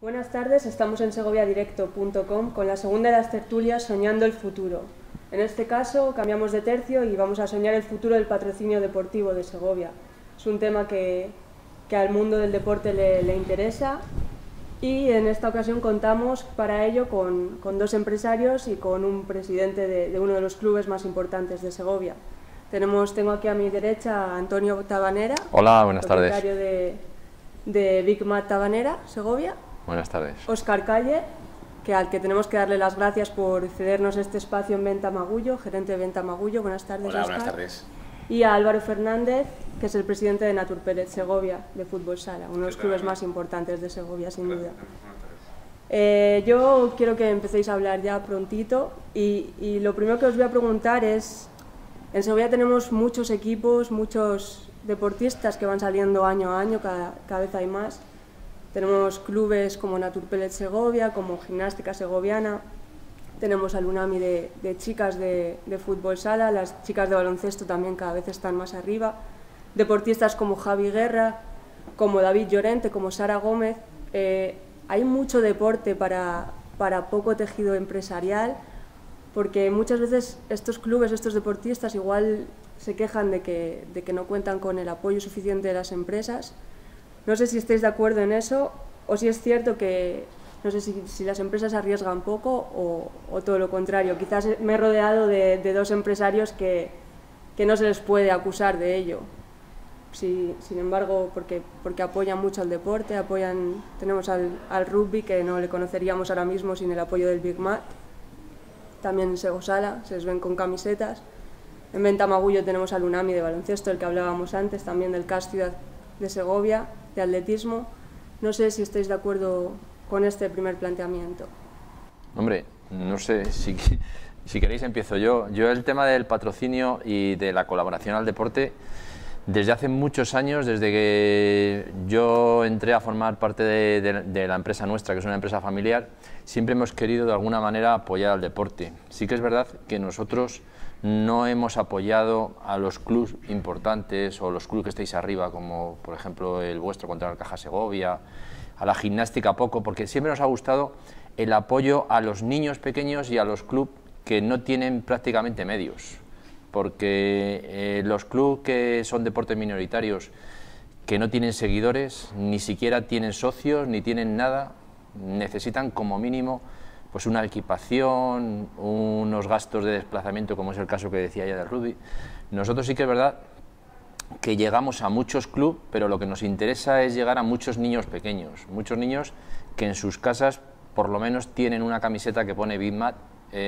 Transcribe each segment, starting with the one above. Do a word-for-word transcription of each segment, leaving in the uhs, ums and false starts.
Buenas tardes, estamos en segovia directo punto com con la segunda de las tertulias Soñando el futuro. En este caso cambiamos de tercio y vamos a soñar el futuro del patrocinio deportivo de Segovia. Es un tema que, que al mundo del deporte le, le interesa y en esta ocasión contamos para ello con, con dos empresarios y con un presidente de, de uno de los clubes más importantes de Segovia. Tenemos, tengo aquí a mi derecha a Antonio Tabanera. Hola, buenas tardes. Propietario de, de Big Mat Tabanera, Segovia. Buenas tardes. Óscar Calle, que al que tenemos que darle las gracias por cedernos este espacio en Venta Magullo, gerente de Venta Magullo. Buenas tardes, Hola, Óscar. buenas tardes. Y a Álvaro Fernández, que es el presidente de Naturpellet Segovia, de Fútbol Sala, uno de los clubes más importantes de Segovia, sin duda. Eh, yo quiero que empecéis a hablar ya prontito y, y lo primero que os voy a preguntar es, en Segovia tenemos muchos equipos, muchos deportistas que van saliendo año a año, cada, cada vez hay más. Tenemos clubes como Naturpellet Segovia, como Gimnástica Segoviana, tenemos al UNAMI de, de chicas de, de fútbol sala, las chicas de baloncesto también cada vez están más arriba, deportistas como Javi Guerra, como David Llorente, como Sara Gómez. Eh, hay mucho deporte para, para poco tejido empresarial, porque muchas veces estos clubes, estos deportistas igual se quejan de que, de que no cuentan con el apoyo suficiente de las empresas. No sé si estáis de acuerdo en eso o si es cierto que, no sé si, si las empresas arriesgan poco o, o todo lo contrario. Quizás me he rodeado de, de dos empresarios que, que no se les puede acusar de ello. Sí, sin embargo, porque, porque apoyan mucho al deporte, apoyan, tenemos al, al rugby, que no le conoceríamos ahora mismo sin el apoyo del Big Mat. También en Sego Sala, se les ven con camisetas. En Venta Magullo tenemos al UNAMI de baloncesto, el que hablábamos antes, también del C A S Ciudad de Segovia, de atletismo. No sé si estáis de acuerdo con este primer planteamiento. Hombre, no sé, si, si queréis empiezo yo. Yo el tema del patrocinio y de la colaboración al deporte, desde hace muchos años, desde que yo entré a formar parte de, de, de la empresa nuestra, que es una empresa familiar, siempre hemos querido de alguna manera apoyar al deporte. Sí que es verdad que nosotros no hemos apoyado a los clubes importantes o los clubes que estáis arriba, como por ejemplo el vuestro contra el Caja Segovia, a la gimnástica poco, porque siempre nos ha gustado el apoyo a los niños pequeños y a los clubes que no tienen prácticamente medios, porque eh, los clubes que son deportes minoritarios, que no tienen seguidores, ni siquiera tienen socios, ni tienen nada, necesitan como mínimo pues una equipación, unos gastos de desplazamiento, como es el caso que decía ya del rugby. Nosotros sí que es verdad que llegamos a muchos clubes, pero lo que nos interesa es llegar a muchos niños pequeños, muchos niños que en sus casas por lo menos tienen una camiseta que pone Big Mat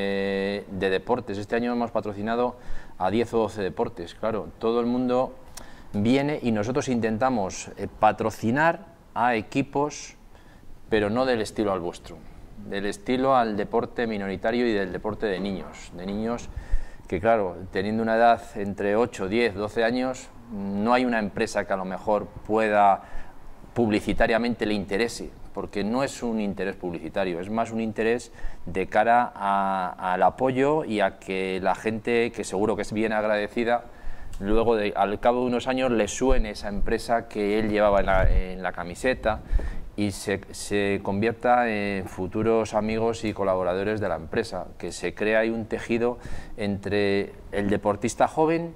eh, de deportes. Este año hemos patrocinado a diez o doce deportes, claro, todo el mundo viene y nosotros intentamos eh, patrocinar a equipos, pero no del estilo al vuestro, del estilo al deporte minoritario y del deporte de niños, de niños que claro, teniendo una edad entre ocho, diez, doce años, no hay una empresa que a lo mejor pueda publicitariamente le interese, porque no es un interés publicitario, es más un interés de cara a, al apoyo y a que la gente, que seguro que es bien agradecida, luego de, al cabo de unos años le suene esa empresa que él llevaba en la, en la camiseta y se, se convierta en futuros amigos y colaboradores de la empresa, que se crea ahí un tejido entre el deportista joven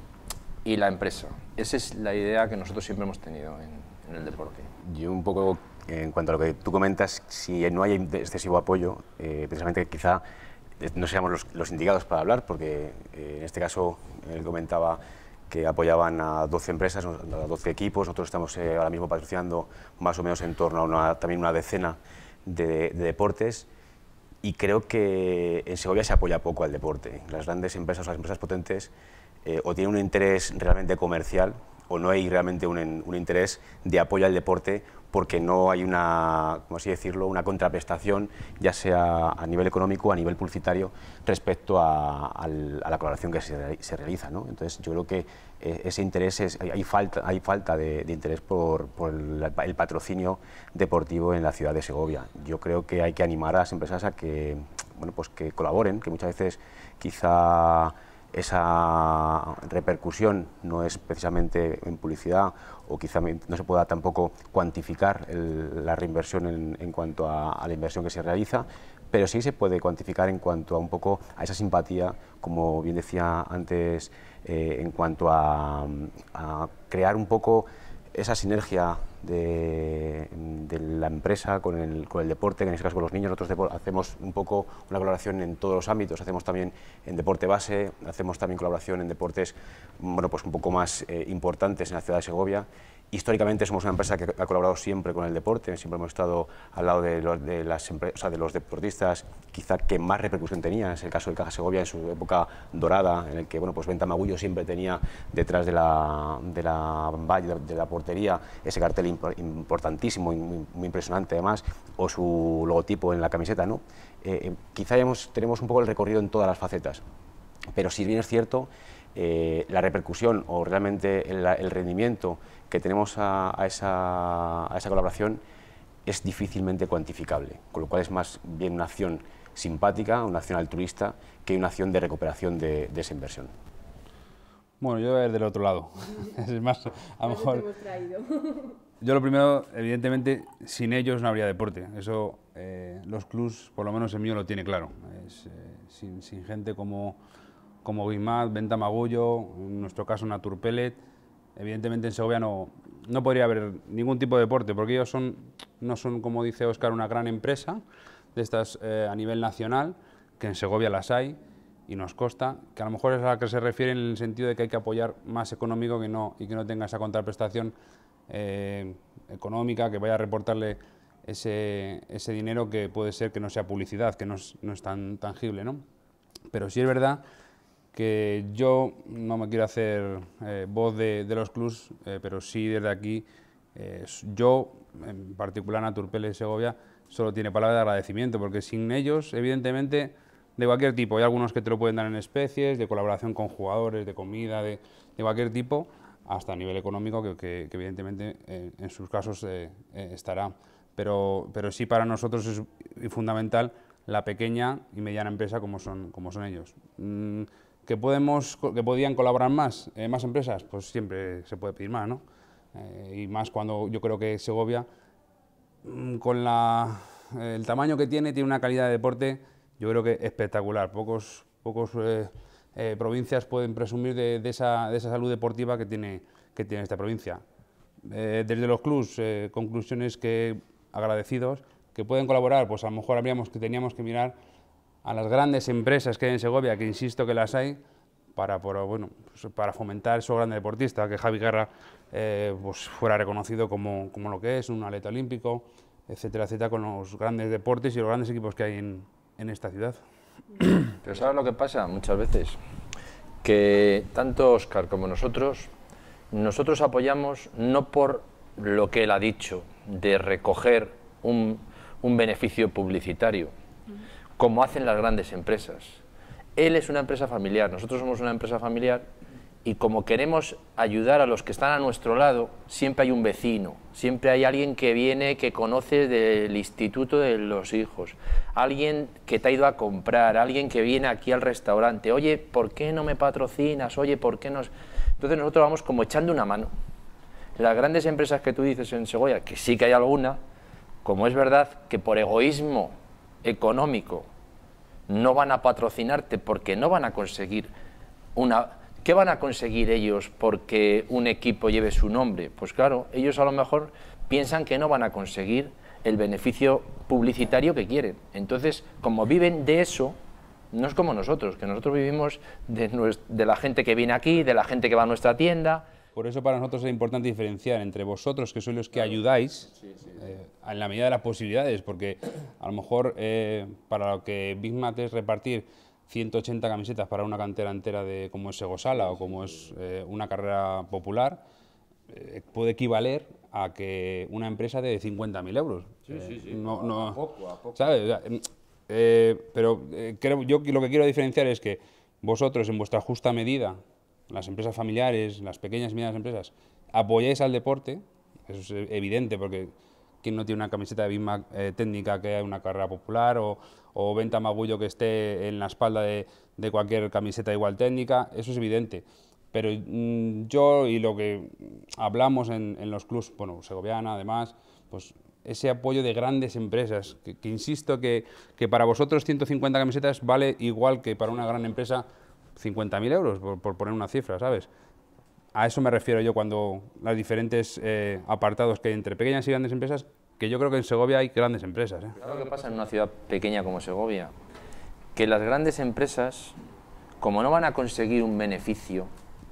y la empresa. Esa es la idea que nosotros siempre hemos tenido en, en el deporte. Yo un poco, en cuanto a lo que tú comentas, si no hay excesivo apoyo, eh, precisamente quizá no seamos los, los indicados para hablar, porque eh, en este caso él comentaba que apoyaban a doce empresas, a doce equipos. Nosotros estamos eh, ahora mismo patrocinando más o menos en torno a una, también una decena de, de deportes, y creo que en Segovia se apoya poco al deporte. Las grandes empresas, las empresas potentes, eh, o tienen un interés realmente comercial o no hay realmente un, un interés de apoyo al deporte, porque no hay una, ¿cómo así decirlo?, una contraprestación, ya sea a nivel económico o a nivel publicitario, respecto a, a, a la colaboración que se, se realiza, ¿no? Entonces yo creo que eh, ese interés, es, hay, hay falta, hay falta de, de interés por, por el, el patrocinio deportivo en la ciudad de Segovia. Yo creo que hay que animar a las empresas a que, bueno, pues que colaboren, que muchas veces quizá esa repercusión no es precisamente en publicidad, o quizá no se pueda tampoco cuantificar el, la reinversión en, en cuanto a, a la inversión que se realiza, pero sí se puede cuantificar en cuanto a un poco a esa simpatía, como bien decía antes, eh, en cuanto a, a crear un poco esa sinergia de, de la empresa con el, con el deporte, que en este caso con los niños. Nosotros hacemos un poco una colaboración en todos los ámbitos, hacemos también en deporte base, hacemos también colaboración en deportes, bueno, pues un poco más eh, importantes en la ciudad de Segovia. Históricamente somos una empresa que ha colaborado siempre con el deporte, siempre hemos estado al lado de los, de las, o sea, de los deportistas quizá que más repercusión tenían. Es el caso del Caja Segovia en su época dorada, en el que bueno, pues Venta Magullo siempre tenía detrás de la, de la valla, de la portería, ese cartel imp importantísimo, muy, muy impresionante además, o su logotipo en la camiseta, ¿no? Eh, quizá hemos, tenemos un poco el recorrido en todas las facetas, pero si bien es cierto, eh, la repercusión o realmente el, el rendimiento que tenemos a, a, esa, a esa colaboración es difícilmente cuantificable, con lo cual es más bien una acción simpática, una acción altruista, que una acción de recuperación de, de esa inversión. Bueno, yo voy a ir del otro lado. Es más, a lo mejor... Yo lo primero, evidentemente, sin ellos no habría deporte. Eso eh, los clubs, por lo menos el mío, lo tiene claro. Es, eh, sin, sin gente como, como Guimat, Venta Magullo, en nuestro caso Naturpellet, evidentemente en Segovia no, no podría haber ningún tipo de deporte, porque ellos son, no son, como dice Óscar, una gran empresa de estas eh, a nivel nacional, que en Segovia las hay y nos consta, que a lo mejor es a la que se refiere en el sentido de que hay que apoyar más económico que no, y que no tenga esa contraprestación eh, económica, que vaya a reportarle ese, ese dinero que puede ser que no sea publicidad, que no es, no es tan tangible, ¿no? Pero sí es verdad que yo no me quiero hacer eh, voz de, de los clubs, eh, pero sí desde aquí, eh, yo, en particular Naturpellet Segovia, solo tiene palabra de agradecimiento, porque sin ellos, evidentemente, de cualquier tipo, hay algunos que te lo pueden dar en especies, de colaboración con jugadores, de comida, de, de cualquier tipo, hasta a nivel económico, que, que, que evidentemente eh, en sus casos eh, eh, estará. Pero, pero sí para nosotros es fundamental la pequeña y mediana empresa como son, como son ellos. Mm, ¿Que, podemos, que podían colaborar más, eh, más empresas? Pues siempre se puede pedir más, ¿no? Eh, y más cuando yo creo que Segovia, mm, con la, eh, el tamaño que tiene, tiene una calidad de deporte, yo creo que espectacular. Pocos, pocos eh, eh, provincias pueden presumir de, de, esa, de esa salud deportiva que tiene, que tiene esta provincia. Eh, desde los clubs, eh, conclusiones que agradecidos, que pueden colaborar, pues a lo mejor habríamos que teníamos que mirar a las grandes empresas que hay en Segovia, que insisto que las hay, para, por, bueno, pues para fomentar esos grandes deportistas, que Javi Guerra eh, pues fuera reconocido como, como lo que es, un atleta olímpico, etcétera, etcétera, con los grandes deportes y los grandes equipos que hay en, en esta ciudad. Pero ¿sabes lo que pasa muchas veces? Que tanto Óscar como nosotros, nosotros apoyamos no por lo que él ha dicho, de recoger un, un beneficio publicitario, como hacen las grandes empresas. Él es una empresa familiar, nosotros somos una empresa familiar, y como queremos ayudar a los que están a nuestro lado, siempre hay un vecino, siempre hay alguien que viene, que conoce del instituto de los hijos, alguien que te ha ido a comprar, alguien que viene aquí al restaurante, oye, ¿por qué no me patrocinas? Oye, ¿por qué no? Entonces nosotros vamos como echando una mano. Las grandes empresas que tú dices en Segovia, que sí que hay alguna, como es verdad que por egoísmo económico no van a patrocinarte porque no van a conseguir una... ¿Qué van a conseguir ellos porque un equipo lleve su nombre? Pues claro, ellos a lo mejor piensan que no van a conseguir el beneficio publicitario que quieren. Entonces, como viven de eso, no es como nosotros, que nosotros vivimos de, nuestra, de la gente que viene aquí, de la gente que va a nuestra tienda. Por eso para nosotros es importante diferenciar entre vosotros, que sois los que ayudáis, sí, sí, sí. Eh, en la medida de las posibilidades, porque a lo mejor eh, para lo que Big Mat es repartir ciento ochenta camisetas para una cantera entera de como es Segosala o como es eh, una carrera popular, eh, puede equivaler a que una empresa de cincuenta mil euros. Sí, eh, sí, sí. No, no, a poco, a poco. ¿sabes? Eh, pero eh, creo, yo lo que quiero diferenciar es que vosotros, en vuestra justa medida, las empresas familiares, las pequeñas y medianas empresas, apoyáis al deporte, eso es evidente, porque ¿quién no tiene una camiseta de Bismarck eh, técnica que hay una carrera popular, o, o venta magullo que esté en la espalda de, de cualquier camiseta igual técnica? Eso es evidente. Pero mmm, yo y lo que hablamos en, en los clubs, bueno, Segoviana además, pues ese apoyo de grandes empresas, que, que insisto que, que para vosotros ciento cincuenta camisetas vale igual que para una gran empresa cincuenta mil euros, por, por poner una cifra, ¿sabes? A eso me refiero yo cuando los diferentes eh, apartados que hay entre pequeñas y grandes empresas, que yo creo que en Segovia hay grandes empresas. ¿eh? ¿Sabes lo que pasa en una ciudad pequeña como Segovia? Que las grandes empresas, como no van a conseguir un beneficio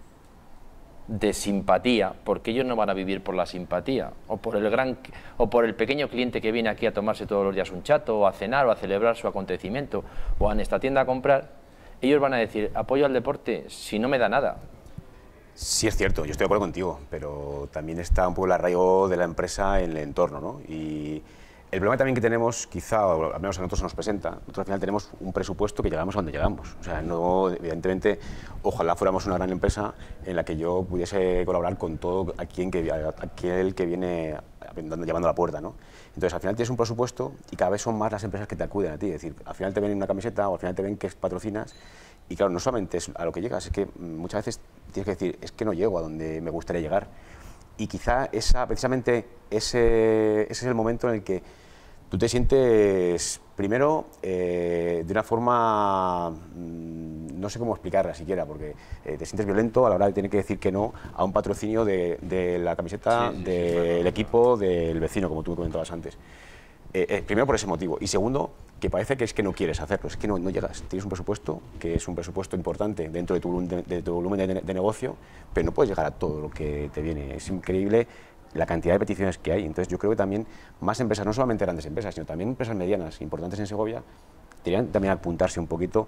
de simpatía, porque ellos no van a vivir por la simpatía, o por el gran o por el pequeño cliente que viene aquí a tomarse todos los días un chato, o a cenar, o a celebrar su acontecimiento, o a esta tienda a comprar, ellos van a decir, apoyo al deporte si no me da nada. Sí, es cierto, yo estoy de acuerdo contigo, pero también está un poco el arraigo de la empresa en el entorno, ¿no? Y el problema también que tenemos, quizá, o al menos a nosotros se nos presenta, nosotros al final tenemos un presupuesto que llegamos a donde llegamos. O sea, no, evidentemente, ojalá fuéramos una gran empresa en la que yo pudiese colaborar con todo aquel que, aquel que viene llamando a la puerta, ¿no? Entonces, al final tienes un presupuesto y cada vez son más las empresas que te acuden a ti. Es decir, al final te ven una camiseta o al final te ven que patrocinas. Y claro, no solamente es a lo que llegas, es que muchas veces tienes que decir, es que no llego a donde me gustaría llegar. Y quizá esa, precisamente ese, ese es el momento en el que tú te sientes, primero, eh, de una forma, mmm, no sé cómo explicarla siquiera, porque eh, te sientes violento a la hora de tener que decir que no a un patrocinio de, de la camiseta, sí, sí, del sí, claro. equipo, del vecino, como tú me comentabas antes. Eh, eh, primero por ese motivo, y segundo, que parece que es que no quieres hacerlo, es que no, no llegas, tienes un presupuesto, que es un presupuesto importante dentro de tu, de, de tu volumen de, de negocio, pero no puedes llegar a todo lo que te viene, es increíble la cantidad de peticiones que hay. Entonces yo creo que también más empresas, no solamente grandes empresas, sino también empresas medianas, importantes en Segovia, deberían también apuntarse un poquito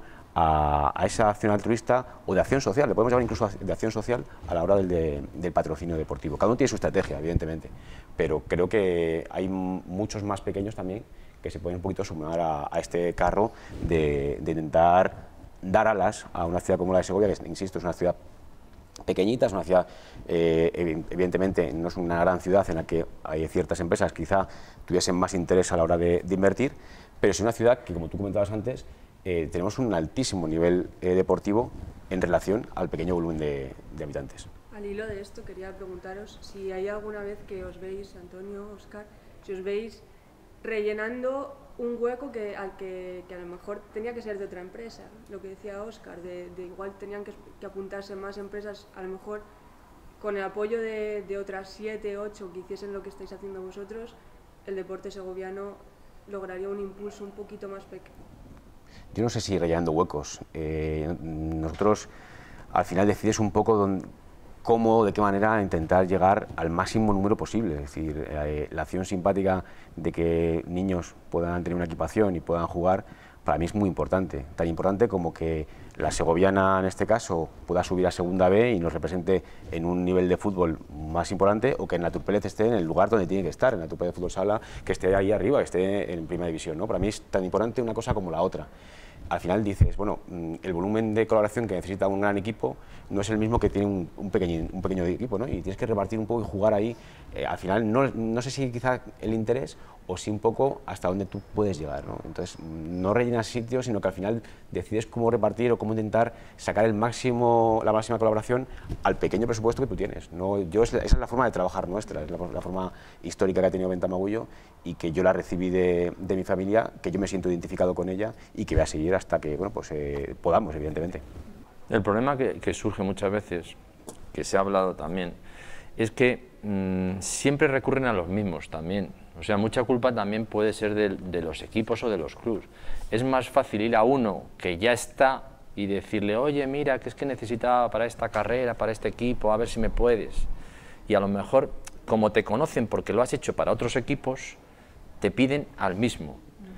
a, a esa acción altruista o de acción social, le podemos llamar incluso de acción social a la hora del, de, del patrocinio deportivo. Cada uno tiene su estrategia, evidentemente, pero creo que hay muchos más pequeños también que se pueden un poquito sumar a, a este carro de, de intentar dar alas a una ciudad como la de Segovia, que, insisto, es una ciudad pequeñita, es una ciudad, eh, evidentemente no es una gran ciudad en la que hay ciertas empresas quizá tuviesen más interés a la hora de, de invertir, pero es una ciudad que, como tú comentabas antes, eh, tenemos un altísimo nivel eh, deportivo en relación al pequeño volumen de, de habitantes. Al hilo de esto quería preguntaros si hay alguna vez que os veis, Antonio, Óscar, si os veis rellenando un hueco que, al que, que a lo mejor tenía que ser de otra empresa, lo que decía Óscar, de, de igual tenían que, que apuntarse más empresas, a lo mejor con el apoyo de, de otras siete, ocho que hiciesen lo que estáis haciendo vosotros, el deporte segoviano lograría un impulso un poquito más pequeño. Yo no sé si rellenando huecos, eh, nosotros al final decides un poco dónde, cómo, de qué manera intentar llegar al máximo número posible, es decir, eh, la acción simpática de que niños puedan tener una equipación y puedan jugar, para mí es muy importante, tan importante como que la segoviana en este caso pueda subir a segunda B y nos represente en un nivel de fútbol más importante, o que en Naturpélez esté en el lugar donde tiene que estar, en Naturpélez Fútbol Sala, que esté ahí arriba, que esté en primera división, ¿no? Para mí es tan importante una cosa como la otra. Al final dices, bueno, el volumen de colaboración que necesita un gran equipo no es el mismo que tiene un, un, pequeño, un pequeño equipo, ¿no? Y tienes que repartir un poco y jugar ahí. Eh, al final, no, no sé si quizá el interés o sí un poco hasta dónde tú puedes llegar, ¿no? Entonces, no rellenas sitios, sino que al final decides cómo repartir o cómo intentar sacar el máximo, la máxima colaboración al pequeño presupuesto que tú tienes, ¿no? Yo, esa es la forma de trabajar nuestra, es la, la forma histórica que ha tenido Venta Magullo y que yo la recibí de, de mi familia, que yo me siento identificado con ella y que voy a seguir hasta que, bueno, pues eh, podamos, evidentemente. El problema que, que surge muchas veces, que se ha hablado también, es que mmm, siempre recurren a los mismos también. O sea, mucha culpa también puede ser de, de los equipos o de los clubes. Es más fácil ir a uno que ya está y decirle, oye, mira, que es que necesitaba para esta carrera, para este equipo, a ver si me puedes. Y a lo mejor, como te conocen porque lo has hecho para otros equipos, te piden al mismo.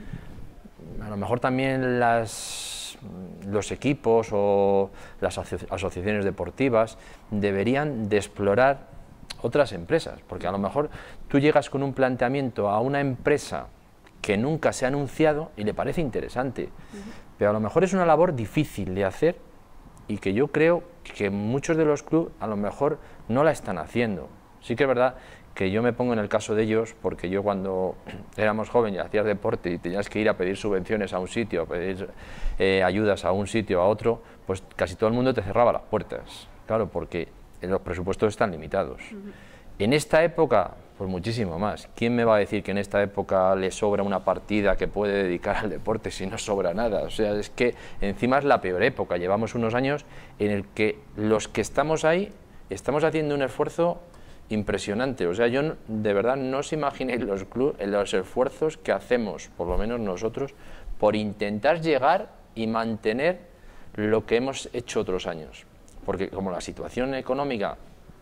A lo mejor también las, los equipos o las aso asociaciones deportivas deberían de explorar otras empresas, porque a lo mejor tú llegas con un planteamiento a una empresa que nunca se ha anunciado y le parece interesante, uh-huh. pero a lo mejor es una labor difícil de hacer y que yo creo que muchos de los clubes a lo mejor no la están haciendo. Sí que es verdad que yo me pongo en el caso de ellos, porque yo cuando éramos jóvenes y hacías deporte y tenías que ir a pedir subvenciones a un sitio, a pedir eh, ayudas a un sitio, a otro, pues casi todo el mundo te cerraba las puertas, claro, porque los presupuestos están limitados. Uh-huh. En esta época, pues muchísimo más. ¿Quién me va a decir que en esta época le sobra una partida que puede dedicar al deporte si no sobra nada? O sea, es que encima es la peor época. Llevamos unos años en el que los que estamos ahí estamos haciendo un esfuerzo impresionante. O sea, yo no, de verdad no os imaginéis los, club, los esfuerzos que hacemos, por lo menos nosotros, por intentar llegar y mantener lo que hemos hecho otros años. Porque como la situación económica,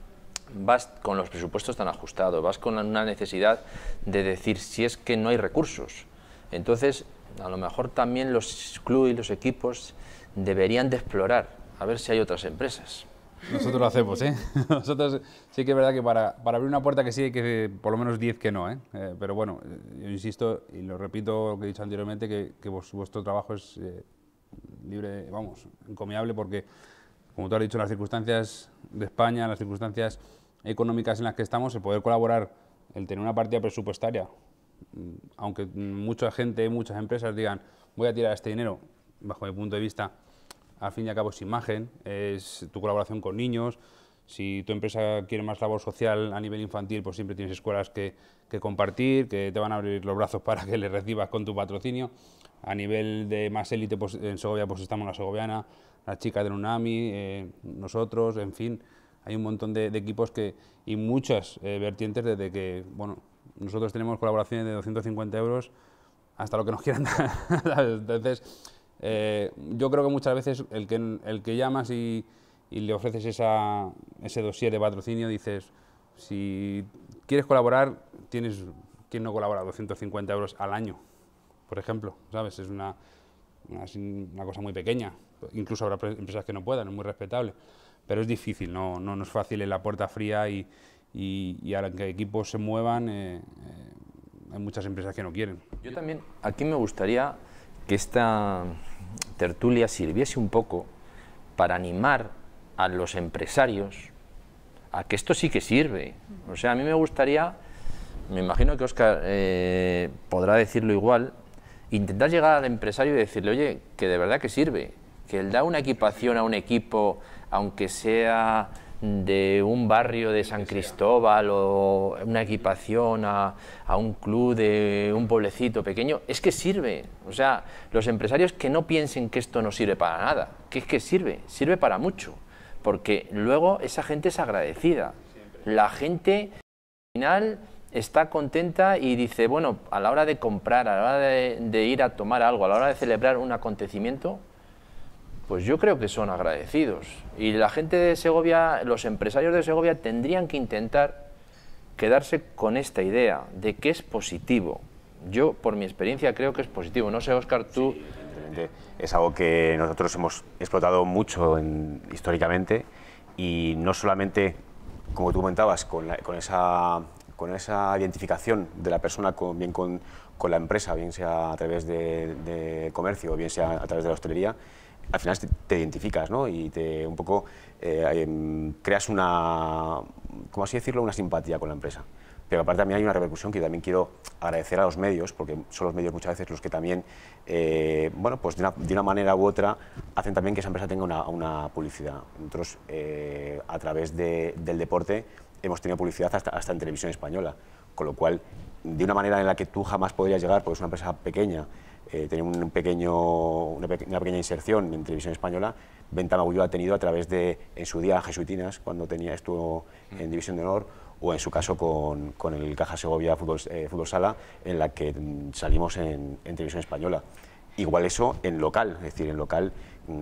vas con los presupuestos tan ajustados, vas con una necesidad de decir si es que no hay recursos. Entonces, a lo mejor también los clubes y los equipos deberían de explorar, a ver si hay otras empresas. Nosotros lo hacemos, ¿eh? Nosotros sí que es verdad que para, para abrir una puerta que sí hay que por lo menos diez que no, ¿eh? Eh, pero bueno, yo insisto y lo repito lo que he dicho anteriormente, que, que vos, vuestro trabajo es eh, libre, vamos, encomiable, porque como tú has dicho, en las circunstancias de España, en las circunstancias económicas en las que estamos, el poder colaborar, el tener una partida presupuestaria, aunque mucha gente, muchas empresas digan voy a tirar este dinero, bajo mi punto de vista, al fin y al cabo es imagen, es tu colaboración con niños. Si tu empresa quiere más labor social a nivel infantil, pues siempre tienes escuelas que, que compartir, que te van a abrir los brazos para que les recibas con tu patrocinio. A nivel de más élite, pues en Segovia pues estamos la segoviana, las chicas del UNAMI, eh, nosotros, en fin, hay un montón de, de equipos que, y muchas eh, vertientes desde que, bueno, nosotros tenemos colaboraciones de doscientos cincuenta euros hasta lo que nos quieran dar. Entonces, Eh, yo creo que muchas veces el que, el que llamas y, y le ofreces esa, ese dossier de patrocinio, dices, si quieres colaborar, tienes quien no colabora doscientos cincuenta euros al año, por ejemplo, ¿sabes? Es una, una, una cosa muy pequeña, incluso habrá empresas que no puedan, es muy respetable, pero es difícil, no, no, no es fácil en la puerta fría y, y, y a que equipos se muevan, eh, eh, hay muchas empresas que no quieren. Yo también, aquí me gustaría que esta tertulia sirviese un poco para animar a los empresarios a que esto sí que sirve. O sea, a mí me gustaría, me imagino que Óscar eh, podrá decirlo igual, intentar llegar al empresario y decirle, oye, que de verdad que sirve, que él da una equipación a un equipo, aunque sea de un barrio de San Cristóbal o una equipación a, a un club de un pueblecito pequeño, es que sirve. O sea, los empresarios que no piensen que esto no sirve para nada, que es que sirve, sirve para mucho, porque luego esa gente es agradecida. La gente al final está contenta y dice, bueno, a la hora de comprar, a la hora de, de ir a tomar algo, a la hora de celebrar un acontecimiento, pues yo creo que son agradecidos. Y la gente de Segovia, los empresarios de Segovia tendrían que intentar quedarse con esta idea de que es positivo. Yo, por mi experiencia, creo que es positivo. No sé, Óscar, tú... Sí, es algo que nosotros hemos explotado mucho en, históricamente, y no solamente, como tú comentabas, con, la, con, esa, con esa identificación de la persona con, bien con, con la empresa, bien sea a través de, de comercio o bien sea a través de la hostelería, al final te, te identificas, ¿no? Y te un poco eh, creas una, ¿cómo así decirlo?, una simpatía con la empresa. Pero aparte también hay una repercusión que yo también quiero agradecer a los medios, porque son los medios muchas veces los que también, eh, bueno, pues de una, de una manera u otra, hacen también que esa empresa tenga una, una publicidad. Nosotros, eh, a través de, del deporte, hemos tenido publicidad hasta, hasta en televisión española, con lo cual, de una manera en la que tú jamás podrías llegar, porque es una empresa pequeña, eh, tener un pequeño, una, pe una pequeña inserción en televisión española, Ventamagullo ha tenido a través de, en su día, Jesuitinas, cuando tenía estuvo en División de Honor, o en su caso con, con el Caja Segovia Fútbol, eh, Fútbol Sala, en la que salimos en, en televisión española. Igual eso en local, es decir, en local,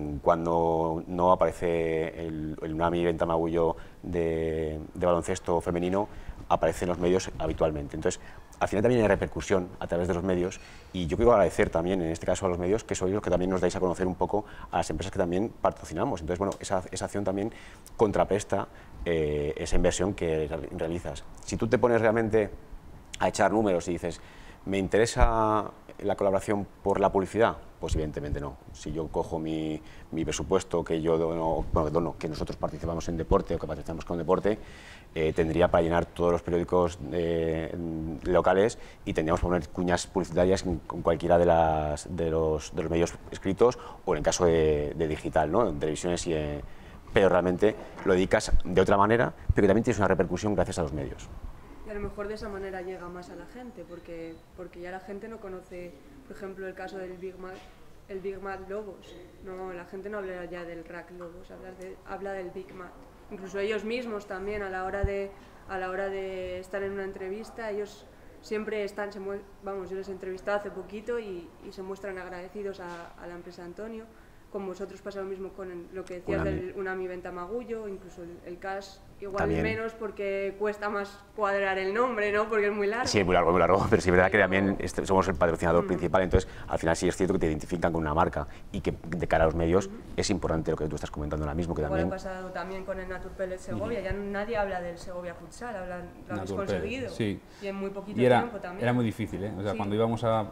cuando no aparece el, el UNAMI Ventamagullo de, de baloncesto femenino, aparece en los medios habitualmente. Entonces, al final también hay repercusión a través de los medios, y yo quiero agradecer también, en este caso a los medios, que sois los que también nos dais a conocer un poco a las empresas que también patrocinamos. Entonces, bueno, esa, esa acción también contrapresta eh, esa inversión que realizas. Si tú te pones realmente a echar números y dices, ¿Me interesa la colaboración por la publicidad? Pues evidentemente no. Si yo cojo mi, mi presupuesto que yo dono, bueno, que dono, que nosotros participamos en deporte o que participamos con deporte, eh, tendría para llenar todos los periódicos eh, locales y tendríamos que poner cuñas publicitarias en, en cualquiera de, las, de, los, de los medios escritos o en el caso de, de digital, ¿no? En televisiones y en, pero realmente lo dedicas de otra manera, pero que también tienes una repercusión gracias a los medios. Y a lo mejor de esa manera llega más a la gente, porque, porque ya la gente no conoce, por ejemplo, el caso del Big Mac, el Big Mac Lobos. No, la gente no habla ya del Rack Lobos, habla, de, habla del Big Mac. Incluso ellos mismos también, a la hora de, a la hora de estar en una entrevista, ellos siempre están, se vamos, yo les he entrevistado hace poquito y, y se muestran agradecidos a, a la empresa Antonio. Con vosotros pasa lo mismo con el, lo que decías Unami. del Unami Venta Magullo, incluso el, el cash igual también. Menos porque cuesta más cuadrar el nombre, ¿no? Porque es muy largo. Sí, es muy largo, muy largo, pero sí es verdad que también este, somos el patrocinador mm. principal, entonces al final sí es cierto que te identifican con una marca y que de cara a los medios mm. es importante lo que tú estás comentando ahora mismo. Que igual también... ha pasado también con el Naturpellet Segovia, mm. ya nadie habla del Segovia Futsal, hablan, lo habéis conseguido sí. y en muy poquito y era, tiempo también. Era muy difícil, ¿eh? O sea, sí. cuando íbamos a,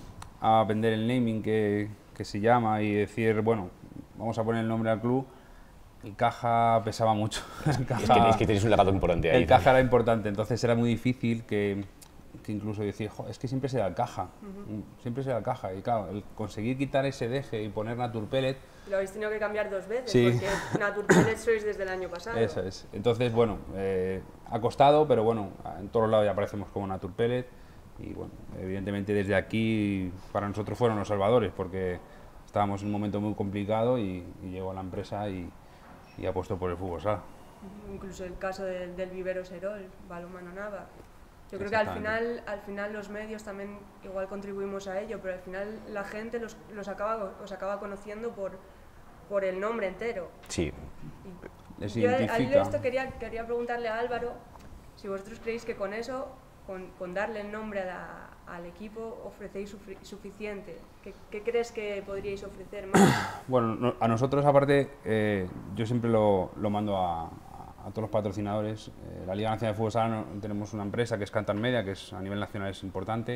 a vender el naming que, que se llama y decir, bueno, vamos a poner el nombre al club, el caja pesaba mucho. El caja, es, que, es que tenéis un legado importante ahí. El caja era importante, entonces era muy difícil que, que incluso decir, es que siempre será el caja, uh-huh. siempre será el caja. Y claro, el conseguir quitar ese deje y poner Naturpellet... Lo habéis tenido que cambiar dos veces, sí. porque Naturpellet sois desde el año pasado. Eso es. Entonces, bueno, eh, ha costado, pero bueno, en todos lados ya aparecemos como Naturpellet. Y bueno, evidentemente desde aquí para nosotros fueron los salvadores, porque estábamos en un momento muy complicado y, y llegó a la empresa y, y apostó por el fútbol sala. Incluso el caso del, del Vivero Serol, Balonmano Nava. Yo creo que al final, al final los medios también igual contribuimos a ello, pero al final la gente los, los acaba, os acaba conociendo por, por el nombre entero. Sí. Les yo identifica. a esto quería, quería preguntarle a Álvaro si vosotros creéis que con eso, con, con darle el nombre a la, al equipo, ofrecéis suficiente. ¿Qué, qué crees que podríais ofrecer más? Bueno, no, a nosotros aparte, eh, yo siempre lo, lo mando a, a todos los patrocinadores. Eh, la Liga Nacional de Fútbol Sala no, tenemos una empresa que es Cantar Media, que es, a nivel nacional es importante.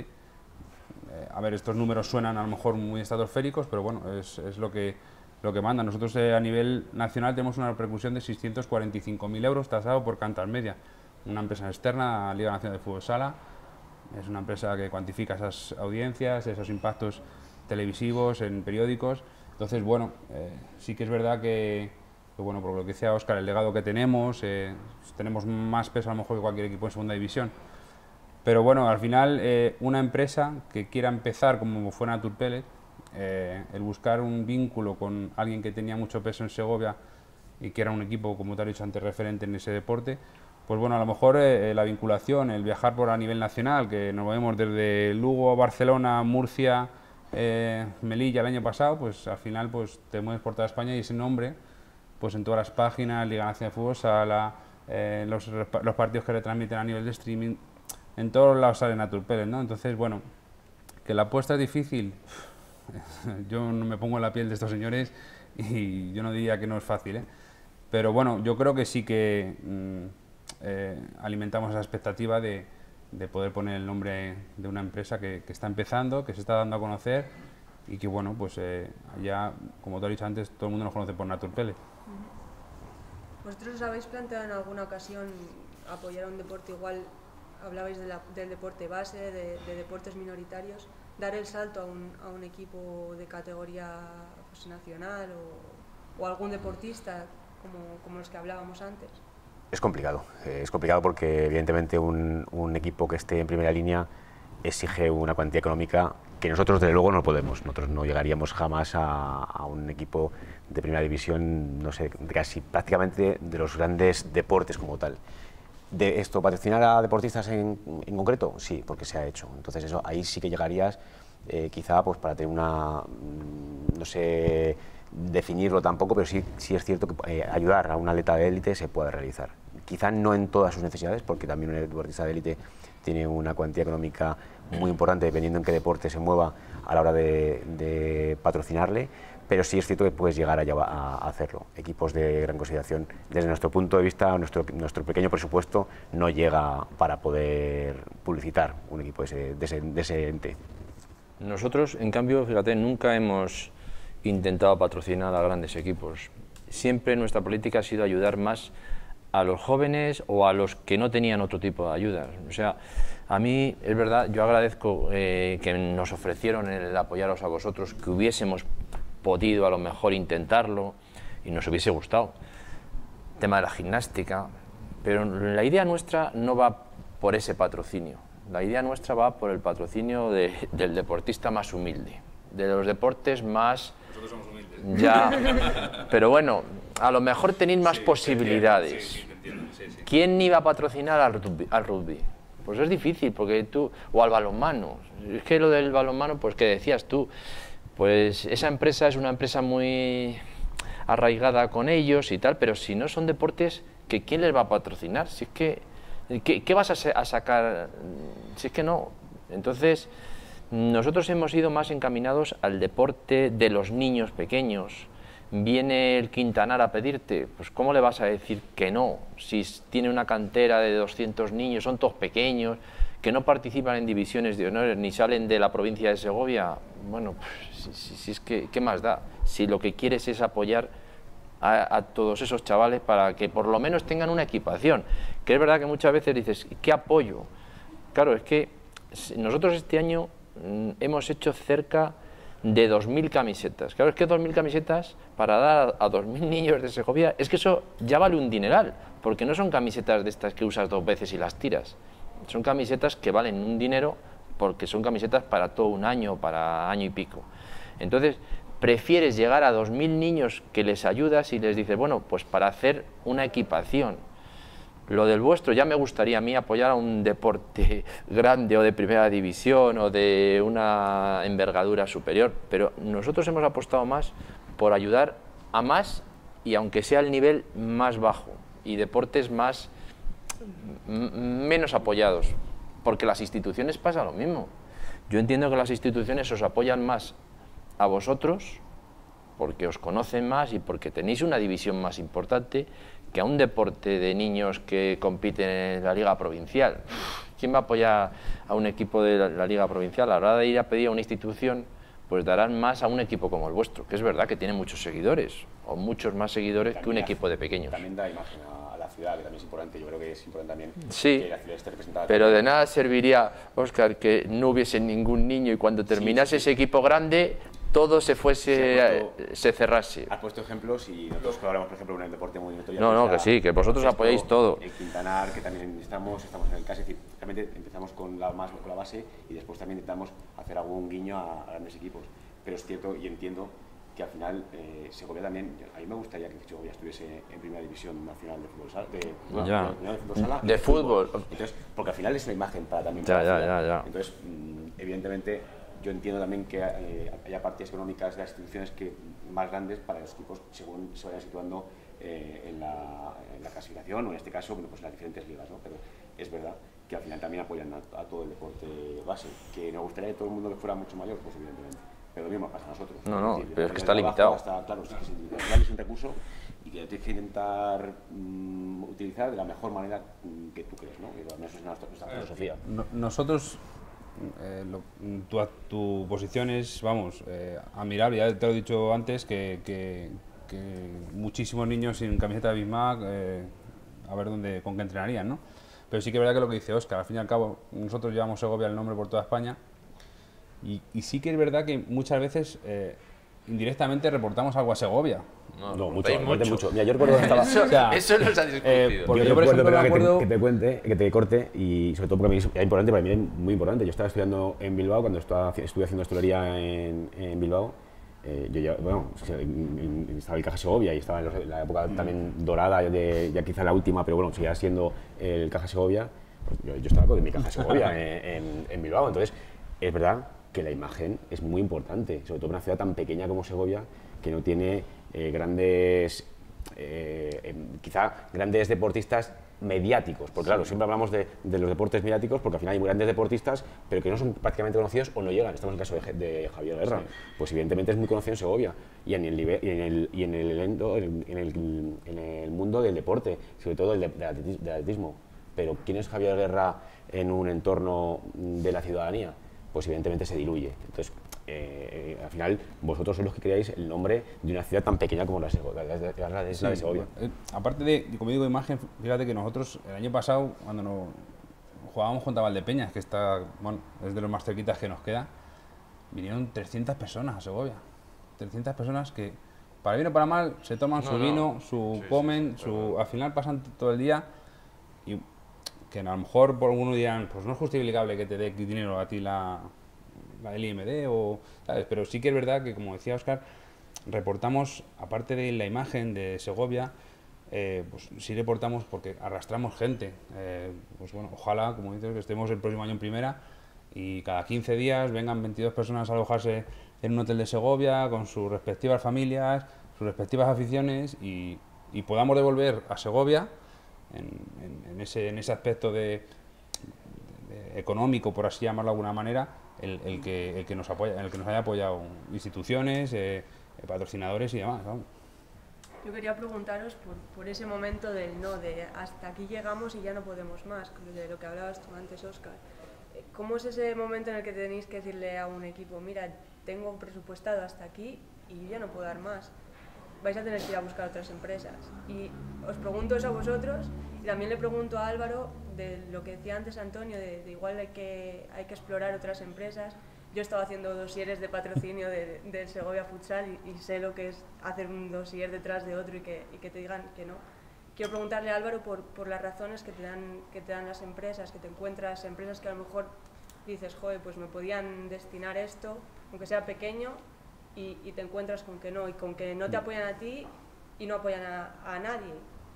Eh, a ver, estos números suenan a lo mejor muy estratosféricos, pero bueno, es, es lo que lo que manda. Nosotros eh, a nivel nacional tenemos una repercusión de seiscientos cuarenta y cinco mil euros tasado por Cantar Media, una empresa externa a la Liga Nacional de Fútbol Sala. Es una empresa que cuantifica esas audiencias, esos impactos televisivos en periódicos. Entonces, bueno, eh, sí que es verdad que, que, bueno, por lo que decía Óscar, el legado que tenemos, eh, tenemos más peso a lo mejor que cualquier equipo en segunda división. Pero bueno, al final, eh, una empresa que quiera empezar como fue Naturpellet, eh, el buscar un vínculo con alguien que tenía mucho peso en Segovia y que era un equipo, como te he dicho antes, referente en ese deporte, pues bueno, a lo mejor eh, la vinculación, el viajar por a nivel nacional, que nos movemos desde Lugo, Barcelona, Murcia, eh, Melilla el año pasado, pues al final pues te mueves por toda España y ese nombre, pues en todas las páginas, Liga Nacional de Fútbol Sala, eh, los, los partidos que retransmiten a nivel de streaming, en todos lados sale Naturpellet, ¿no? Entonces, bueno, que la apuesta es difícil, yo no me pongo en la piel de estos señores y yo no diría que no es fácil, ¿eh? Pero bueno, yo creo que sí que... Mmm, Eh, alimentamos esa expectativa de, de poder poner el nombre de una empresa que, que está empezando, que se está dando a conocer y que, bueno, pues eh, ya, como te he dicho antes, todo el mundo nos conoce por Naturpellet. ¿Vosotros os habéis planteado en alguna ocasión apoyar a un deporte igual, hablabais de la, del deporte base, de, de deportes minoritarios, dar el salto a un, a un equipo de categoría pues, nacional o, o algún deportista como, como los que hablábamos antes? Es complicado, eh, es complicado porque evidentemente un, un equipo que esté en primera línea exige una cuantía económica que nosotros desde luego no podemos. Nosotros no llegaríamos jamás a, a un equipo de primera división, no sé, casi prácticamente de los grandes deportes como tal. ¿De esto patrocinar a deportistas en, en concreto? Sí, porque se ha hecho. Entonces eso, ahí sí que llegarías eh, quizá pues para tener una, no sé, definirlo tampoco, pero sí, sí es cierto que eh, ayudar a un atleta de élite se puede realizar. Quizá no en todas sus necesidades, porque también un deportista de élite tiene una cuantía económica muy importante dependiendo en qué deporte se mueva a la hora de, de patrocinarle, pero sí es cierto que puedes llegar a, a hacerlo. Equipos de gran consideración, desde nuestro punto de vista, nuestro, nuestro pequeño presupuesto no llega para poder publicitar un equipo de ese, de ese, de ese ente. Nosotros, en cambio, fíjate, nunca hemos intentado patrocinar a grandes equipos. Siempre nuestra política ha sido ayudar más a los jóvenes o a los que no tenían otro tipo de ayudas. O sea, a mí, es verdad, yo agradezco eh, que nos ofrecieron el apoyaros a vosotros, que hubiésemos podido a lo mejor intentarlo y nos hubiese gustado. Tema de la gimnástica, pero la idea nuestra no va por ese patrocinio. La idea nuestra va por el patrocinio de, del deportista más humilde, de los deportes más... Nosotros somos humildes. Ya, pero bueno, a lo mejor tenéis más sí, posibilidades. Sí, sí, entiendo, sí, sí. ¿Quién iba a patrocinar al rugby, al rugby? Pues es difícil, porque tú... O al balonmano. Es que lo del balonmano, pues que decías tú, pues esa empresa es una empresa muy arraigada con ellos y tal, pero si no son deportes, ¿que quién les va a patrocinar? Si es que... ¿Qué, qué vas a, a sacar? Si es que no. Entonces, nosotros hemos ido más encaminados al deporte de los niños pequeños. Viene el Quintanar a pedirte, pues ¿cómo le vas a decir que no? Si tiene una cantera de doscientos niños, son todos pequeños, que no participan en divisiones de honor, ni salen de la provincia de Segovia. Bueno, pues, si, si, si es que, ¿qué más da? Si lo que quieres es apoyar A, a todos esos chavales para que por lo menos tengan una equipación, que es verdad que muchas veces dices, ¿qué apoyo? Claro, es que nosotros este año mm, hemos hecho cerca de dos mil camisetas. Claro, es que dos mil camisetas para dar a, a dos mil niños de Segovia, es que eso ya vale un dineral, porque no son camisetas de estas que usas dos veces y las tiras, son camisetas que valen un dinero porque son camisetas para todo un año, para año y pico. Entonces, prefieres llegar a dos mil niños que les ayudas y les dices, bueno, pues para hacer una equipación. Lo del vuestro, ya me gustaría a mí apoyar a un deporte grande o de primera división o de una envergadura superior, pero nosotros hemos apostado más por ayudar a más y aunque sea el nivel más bajo y deportes más menos apoyados, porque las instituciones pasa lo mismo. Yo entiendo que las instituciones os apoyan más a vosotros, porque os conocen más y porque tenéis una división más importante que a un deporte de niños que compiten en la Liga Provincial. ¿Quién va a apoyar a un equipo de la, la Liga Provincial? A la hora de ir a pedir a una institución, pues darán más a un equipo como el vuestro, que es verdad que tiene muchos seguidores, o muchos más seguidores que un equipo de pequeños. También da imagen a la ciudad, que también es importante. Yo creo que es importante también sí, que la ciudad esté representada. Pero de nada serviría, Óscar, que no hubiese ningún niño y cuando terminase sí, sí. ese equipo grande, todo se fuese, puesto, se cerrase. Has puesto ejemplos y nosotros colaboramos, por ejemplo, en un deporte muy notorio. No, no, que sí, que vosotros apoyáis todo. El Quintanar, que también estamos, estamos en el caso, es decir, realmente empezamos con la, más, con la base y después también intentamos hacer algún guiño a, a grandes equipos. Pero es cierto y entiendo que al final eh, Segovia también, a mí me gustaría que Segovia estuviese en primera división nacional de fútbol sala, de, bueno, ya. de, de, fútbol sala, de, de fútbol. fútbol. Entonces, porque al final es una imagen para también ya, para ya, la ciudad. Ya, ya. Entonces, mmm, evidentemente, yo entiendo también que eh, haya partidas económicas de las instituciones que, más grandes para los equipos según se vayan situando eh, en, la, en la clasificación o en este caso bueno, pues en las diferentes ligas, ¿no? Pero es verdad que al final también apoyan a, a todo el deporte base, que nos gustaría que todo el mundo que fuera mucho mayor, pues evidentemente. Pero lo mismo pasa a nosotros. No, no, decir, pero es que está limitado. Hasta, claro, sí que es limitado. Al final es un recurso y que tienes que intentar mmm, utilizar de la mejor manera que tú crees, ¿no? Y eso es nuestra, nuestra filosofía. No, nosotros, eh, lo, tu, tu posición es, vamos, eh, admirable. Ya te lo he dicho antes, que, que, que muchísimos niños sin camiseta de Bismarck, eh, a ver dónde, con qué entrenarían, ¿no? Pero sí que es verdad que lo que dice Óscar, al fin y al cabo, nosotros llevamos Segovia el nombre por toda España. Y, y sí que es verdad que muchas veces eh, indirectamente reportamos algo a Segovia. No, no mucho, mucho. mucho. Mira, yo recuerdo que estaba... Eso, o sea, eso no se ha discutido. Eh, porque yo, yo por ejemplo, me acuerdo... Que te, que te cuente, que te corte, y sobre todo porque a mí es importante, para mí es muy importante. Yo estaba estudiando en Bilbao, cuando estaba, estuve haciendo hostelería en, en Bilbao, eh, yo ya, bueno, estaba el Caja Segovia y estaba en, los, en la época también dorada, de, ya quizá la última, pero bueno, seguía siendo el Caja Segovia. Pues yo, yo estaba con mi Caja Segovia en, en, en Bilbao, entonces es verdad que la imagen es muy importante, sobre todo en una ciudad tan pequeña como Segovia, que no tiene eh, grandes eh, eh, quizá grandes deportistas mediáticos, porque claro, siempre hablamos de, de los deportes mediáticos porque al final hay grandes deportistas pero que no son prácticamente conocidos o no llegan. Estamos en el caso de, de Javier Guerra, sí. Pues evidentemente es muy conocido en Segovia y en el, y en el, y en el, en el, en el mundo del deporte, sobre todo el de, del atletismo. Pero ¿quién es Javier Guerra en un entorno de la ciudadanía? Pues evidentemente se diluye. Entonces, Eh, al final vosotros sois los que creáis el nombre de una ciudad tan pequeña como la, la, la, la, la de sí, Segovia. Eh, aparte de, como digo, imagen, fíjate que nosotros el año pasado, cuando nos jugábamos contra Valdepeñas, que está, bueno, es de los más cerquitas que nos queda, vinieron trescientas personas a Segovia. trescientas personas que, para bien o para mal, se toman no, su vino, no. su sí, comen, sí, su, al final pasan todo el día y que a lo mejor por algunos dirán, pues no es justificable que te dé dinero a ti la... la del I M D, o, ¿sabes? Pero sí que es verdad que, como decía Óscar, reportamos, aparte de la imagen de Segovia, eh, pues sí reportamos porque arrastramos gente. Eh, pues bueno, ojalá, como dices, que estemos el próximo año en primera y cada quince días vengan veintidós personas a alojarse en un hotel de Segovia con sus respectivas familias, sus respectivas aficiones y, y podamos devolver a Segovia en, en, en, ese, en ese aspecto de, de económico, por así llamarlo de alguna manera, El, el, que, el, que nos apoya, el que nos haya apoyado instituciones, eh, patrocinadores y demás. Vamos. Yo quería preguntaros por, por ese momento del no, de hasta aquí llegamos y ya no podemos más, de lo que hablabas tú antes, Óscar. ¿Cómo es ese momento en el que tenéis que decirle a un equipo, mira, tengo presupuestado hasta aquí y ya no puedo dar más? Vais a tener que ir a buscar otras empresas. Y os pregunto eso a vosotros y también le pregunto a Álvaro de lo que decía antes Antonio, de, de igual hay que, hay que explorar otras empresas. Yo he estado haciendo dosieres de patrocinio del de, de Segovia Futsal y, y sé lo que es hacer un dosier detrás de otro y que, y que te digan que no. Quiero preguntarle a Álvaro por, por las razones que te, dan, que te dan las empresas, que te encuentras empresas que a lo mejor dices, joder, pues me podían destinar esto, aunque sea pequeño, y, y te encuentras con que no, y con que no te apoyan a ti y no apoyan a, a nadie.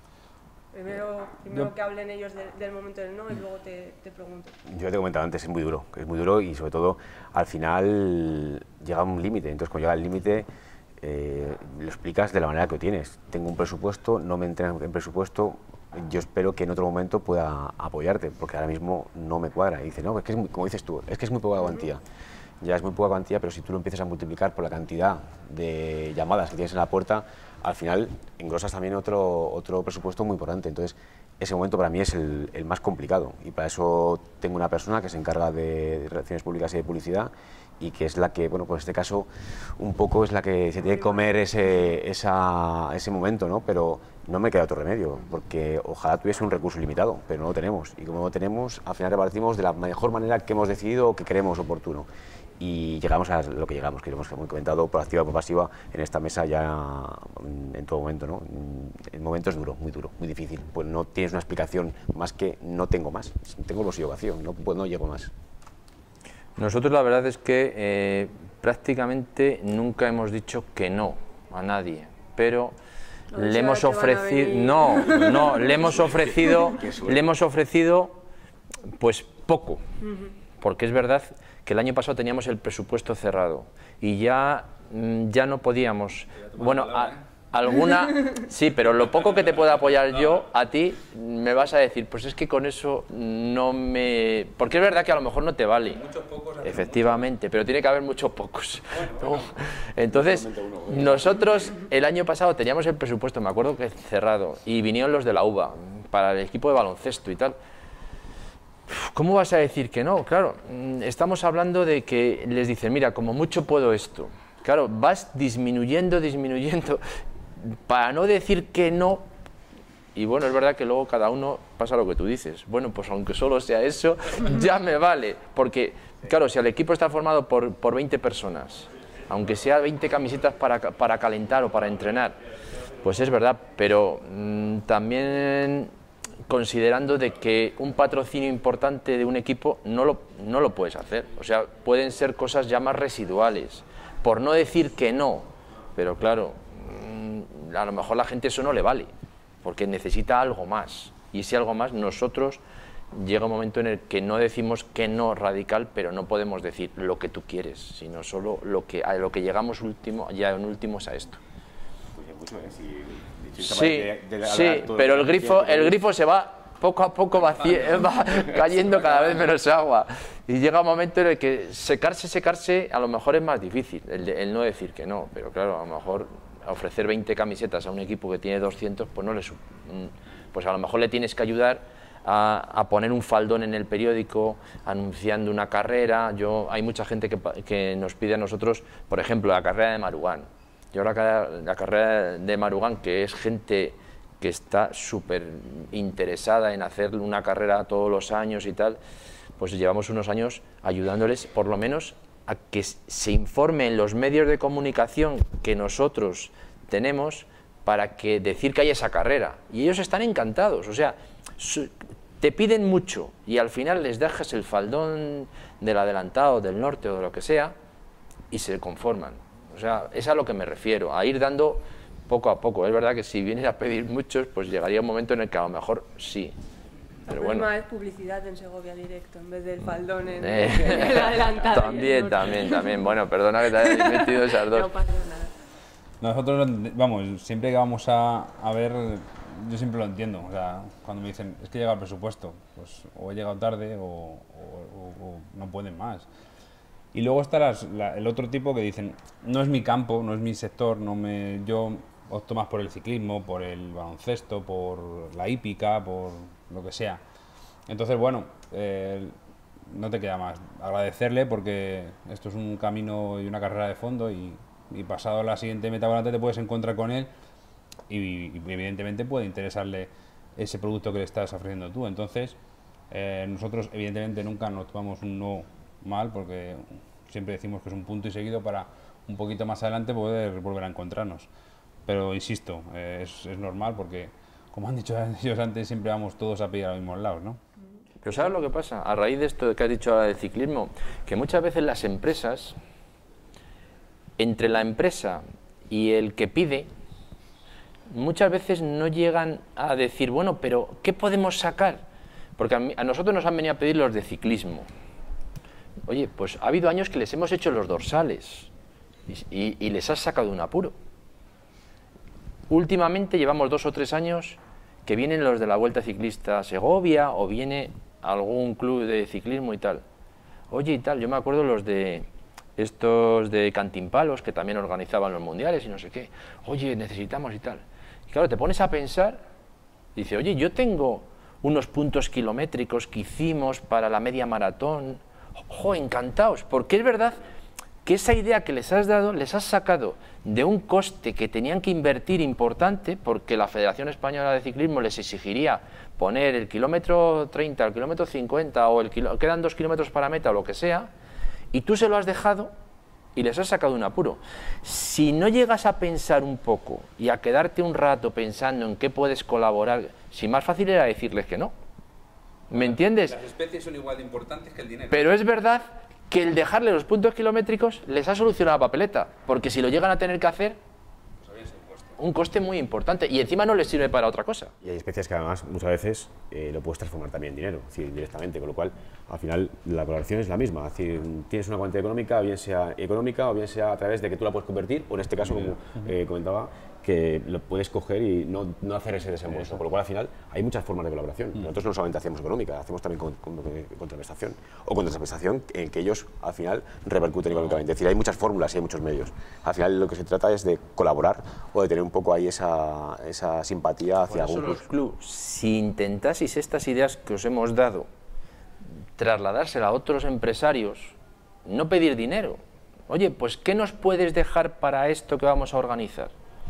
Primero, primero yo, que hablen ellos de, del momento del no y luego te, te pregunto. Yo te he comentado antes, es muy duro, es muy duro y sobre todo al final llega un límite, entonces cuando llega el límite eh, lo explicas de la manera que lo tienes. Tengo un presupuesto, no me entran en presupuesto, yo espero que en otro momento pueda apoyarte, porque ahora mismo no me cuadra. Y dice, no, es que es muy, como dices tú, es que es muy poca cuantía. Uh-huh. Ya es muy poca cuantía, pero si tú lo empiezas a multiplicar por la cantidad de llamadas que tienes en la puerta, al final engrosas también otro, otro presupuesto muy importante. Entonces, ese momento para mí es el, el más complicado y para eso tengo una persona que se encarga de relaciones públicas y de publicidad y que es la que, bueno, pues en este caso un poco es la que se tiene que comer ese, esa, ese momento, ¿no? Pero no me queda otro remedio, porque ojalá tuviese un recurso limitado, pero no lo tenemos y como no lo tenemos, al final repartimos de la mejor manera que hemos decidido o que creemos oportuno. Y llegamos a lo que llegamos, que hemos comentado por activa y por pasiva en esta mesa ya en todo momento, ¿no? El momento es duro, muy duro, muy difícil, pues no tienes una explicación más que no tengo más, tengo el bolsillo vacío, no, pues no llego más. Nosotros la verdad es que eh, prácticamente nunca hemos dicho que no a nadie, pero no, le hemos ofrecido, no, no, le hemos ofrecido, le hemos ofrecido pues poco, uh-huh. Porque es verdad que el año pasado teníamos el presupuesto cerrado y ya, ya no podíamos, bueno, a, alguna, sí, pero lo poco que te pueda apoyar yo, a ti, me vas a decir, pues es que con eso no me... Porque es verdad que a lo mejor no te vale, muchos pocos, efectivamente, pero tiene que haber muchos pocos. Bueno, bueno. Entonces, nosotros el año pasado teníamos el presupuesto, me acuerdo que cerrado, y vinieron los de la U B A para el equipo de baloncesto y tal. ¿Cómo vas a decir que no? Claro, estamos hablando de que les dicen, mira, como mucho puedo esto. Claro, vas disminuyendo, disminuyendo, para no decir que no. Y bueno, es verdad que luego cada uno pasa lo que tú dices. Bueno, pues aunque solo sea eso, ya me vale. Porque, claro, si el equipo está formado por, por veinte personas, aunque sea veinte camisetas para, para calentar o para entrenar, pues es verdad, pero mmm, también... considerando de que un patrocinio importante de un equipo no lo, no lo puedes hacer, o sea, pueden ser cosas ya más residuales, por no decir que no, pero claro, a lo mejor la gente eso no le vale, porque necesita algo más, y ese algo más nosotros llega un momento en el que no decimos que no radical, pero no podemos decir lo que tú quieres, sino solo lo que, a lo que llegamos último, ya en último es a esto. mucho, ¿eh? Si, si sí, de, de sí, pero el grifo, el grifo se va poco a poco vacío, va cayendo cada vez menos agua. Y llega un momento en el que secarse, secarse, a lo mejor es más difícil, el, de, el no decir que no, pero claro, a lo mejor ofrecer veinte camisetas a un equipo que tiene doscientos, pues no le pues a lo mejor le tienes que ayudar a, a poner un faldón en el periódico anunciando una carrera. Yo, hay mucha gente que, que nos pide a nosotros, por ejemplo, la carrera de Marugán. Yo la, la carrera de Marugán, que es gente que está súper interesada en hacer una carrera todos los años y tal, pues llevamos unos años ayudándoles por lo menos a que se informe en los medios de comunicación que nosotros tenemos para que decir que hay esa carrera. Y ellos están encantados, o sea, su, te piden mucho y al final les dejas el faldón del adelantado, del norte o de lo que sea y se conforman. O sea, es a lo que me refiero, a ir dando poco a poco. Es verdad que si vienes a pedir muchos, pues llegaría un momento en el que a lo mejor sí. Pero bueno. Es publicidad en Segovia directo, en vez del faldón en, eh, en el adelantado. También, también, también. Bueno, perdona que te haya metido esas dos. No pasa nada. Nosotros, vamos, siempre que vamos a, a ver, yo siempre lo entiendo. O sea, cuando me dicen, es que llega el presupuesto, pues o he llegado tarde o, o, o, o no pueden más. Y luego está las, la, el otro tipo que dicen, no es mi campo, no es mi sector, no me, yo opto más por el ciclismo, por el baloncesto, por la hípica, por lo que sea. Entonces, bueno, eh, no te queda más agradecerle porque esto es un camino y una carrera de fondo y, y pasado la siguiente meta volante te puedes encontrar con él y, y evidentemente puede interesarle ese producto que le estás ofreciendo tú. Entonces, eh, nosotros evidentemente nunca nos tomamos un no mal porque siempre decimos que es un punto y seguido para un poquito más adelante poder volver a encontrarnos. Pero insisto, eh, es, es normal porque, como han dicho ellos antes, siempre vamos todos a pedir a los mismos lados, ¿no? Pero ¿sabes lo que pasa? A raíz de esto que has dicho ahora del ciclismo, que muchas veces las empresas, entre la empresa y el que pide, muchas veces no llegan a decir, bueno, pero ¿qué podemos sacar? Porque a, mí, a nosotros nos han venido a pedir los de ciclismo. Oye, pues ha habido años que les hemos hecho los dorsales y, y, y les has sacado un apuro. Últimamente llevamos dos o tres años que vienen los de la Vuelta Ciclista a Segovia o viene algún club de ciclismo y tal. Oye y tal, yo me acuerdo los de estos de Cantimpalos que también organizaban los mundiales y no sé qué. Oye, necesitamos y tal. Y claro, te pones a pensar, dice, oye, yo tengo unos puntos kilométricos que hicimos para la media maratón. ¡Jo, encantados! Porque es verdad que esa idea que les has dado, les has sacado de un coste que tenían que invertir importante, porque la Federación Española de Ciclismo les exigiría poner el kilómetro treinta, el kilómetro cincuenta, o el kilo, quedan dos kilómetros para meta, o lo que sea, y tú se lo has dejado y les has sacado un apuro. Si no llegas a pensar un poco y a quedarte un rato pensando en qué puedes colaborar, si más fácil era decirles que no. ¿Me entiendes? Las especies son igual de importantes que el dinero. Pero es verdad que el dejarle los puntos kilométricos les ha solucionado la papeleta, porque si lo llegan a tener que hacer, un coste muy importante y encima no les sirve para otra cosa. Y hay especies que además muchas veces eh, lo puedes transformar también en dinero, es decir, directamente, con lo cual al final la colaboración es la misma, es decir, tienes una cuantía económica, bien sea económica o bien sea a través de que tú la puedes convertir, o en este caso, como eh, comentaba, que lo puedes coger y no, no hacer ese desembolso, con lo cual al final hay muchas formas de colaboración. Mm. Nosotros no solamente hacemos económica, hacemos también con, con, con contraprestación o contraprestación en que ellos al final repercuten económicamente. Es decir, hay muchas fórmulas y hay muchos medios. Al final lo que se trata es de colaborar o de tener un poco ahí esa, esa simpatía hacia algún club. club. Si intentaseis estas ideas que os hemos dado, trasladárselas a otros empresarios, no pedir dinero. Oye, pues ¿qué nos puedes dejar para esto que vamos a organizar?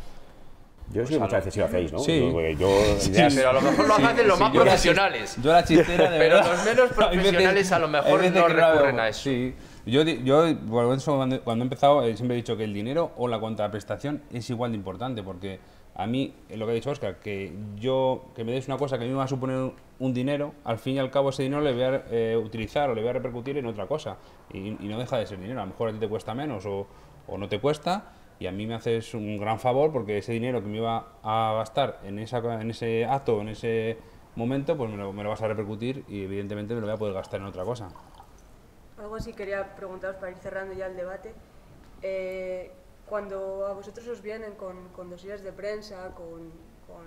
Yo sé que muchas veces sí lo hacéis, ¿no? Sí. Yo, yo, sí, pero a lo mejor lo hacen los sí, más yo profesionales. La, yo la chistera, de pero verdad. los menos profesionales a lo mejor no recurren a eso. Sí. Yo, yo cuando, cuando he empezado, siempre he dicho que el dinero o la contraprestación es igual de importante, porque a mí, lo que ha dicho Óscar, que yo, que me des una cosa que a mí me va a suponer un dinero, al fin y al cabo ese dinero le voy a eh, utilizar o le voy a repercutir en otra cosa. Y, y no deja de ser dinero. A lo mejor a ti te cuesta menos o, o no te cuesta. Y a mí me haces un gran favor porque ese dinero que me iba a gastar en, esa, en ese acto, en ese momento, pues me lo, me lo vas a repercutir y evidentemente me lo voy a poder gastar en otra cosa. Algo así quería preguntaros para ir cerrando ya el debate. Eh, cuando a vosotros os vienen con, con dosieres de prensa, con, con,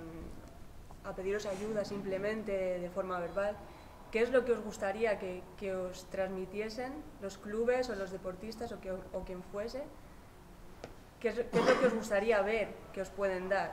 a pediros ayuda simplemente de forma verbal, ¿qué es lo que os gustaría que, que os transmitiesen los clubes o los deportistas o, que, o quien fuese? ¿Qué es, ¿Qué es lo que os gustaría ver que os pueden dar?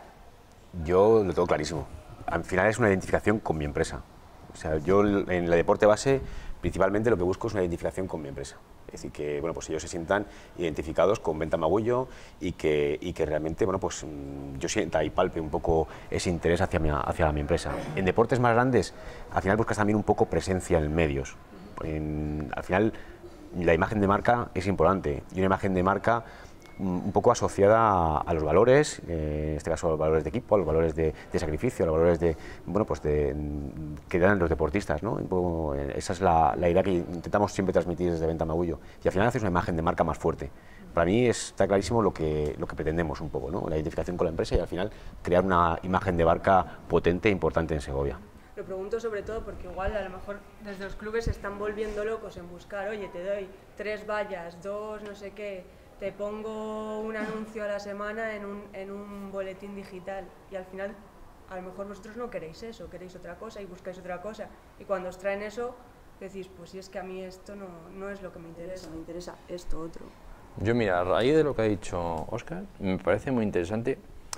Yo lo tengo clarísimo. Al final es una identificación con mi empresa. O sea, yo en el deporte base principalmente lo que busco es una identificación con mi empresa. Es decir, que bueno, pues ellos se sientan identificados con Venta Magullo y que, y que realmente bueno, pues, yo sienta y palpe un poco ese interés hacia mi, hacia mi empresa. En deportes más grandes, al final buscas también un poco presencia en medios. En, al final, la imagen de marca es importante y una imagen de marca un poco asociada a, a los valores, eh, en este caso a los valores de equipo, a los valores de, de sacrificio, a los valores de, bueno, pues de, que dan los deportistas, ¿no? Poco, eh, esa es la, la idea que intentamos siempre transmitir desde Venta Magullo y al final haces una imagen de marca más fuerte. Para mí está clarísimo lo que, lo que pretendemos un poco, ¿no? La identificación con la empresa y al final crear una imagen de marca potente e importante en Segovia. Lo pregunto sobre todo porque igual a lo mejor desde los clubes se están volviendo locos en buscar, oye, te doy tres vallas, dos no sé qué, te pongo un anuncio a la semana en un, en un boletín digital y al final a lo mejor vosotros no queréis eso, queréis otra cosa y buscáis otra cosa y cuando os traen eso decís, pues si es que a mí esto no, no es lo que me interesa, me interesa esto otro. Yo mira, a raíz de lo que ha dicho Óscar, me parece muy interesante